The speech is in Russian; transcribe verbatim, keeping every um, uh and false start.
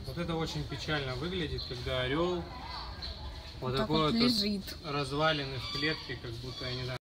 Вот это очень печально выглядит, когда орел вот, вот такой вот лежит. разваленный в клетке, как будто, я не знаю.